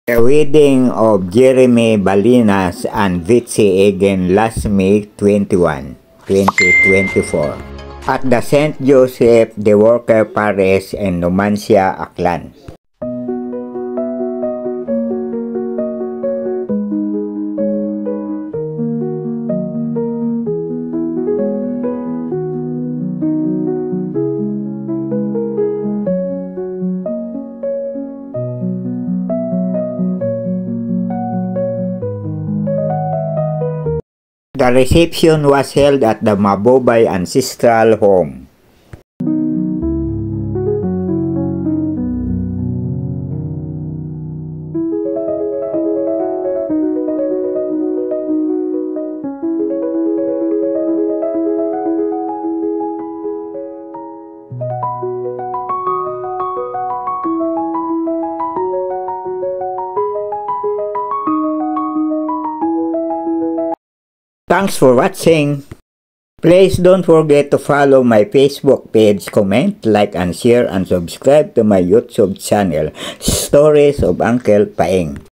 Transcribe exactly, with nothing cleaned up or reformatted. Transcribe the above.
The wedding of Jeremy Ballenas and VETZIE IGUIN last May twenty-first, twenty twenty-four at the Saint Joseph de Worker Parish in Numancia, Aklan. The reception was held at the Mabobay Ancestral Home. Thanks for watching. Please don't forget to follow my Facebook page, comment, like, and share, and subscribe to my YouTube channel, Stories of Uncle Paeng.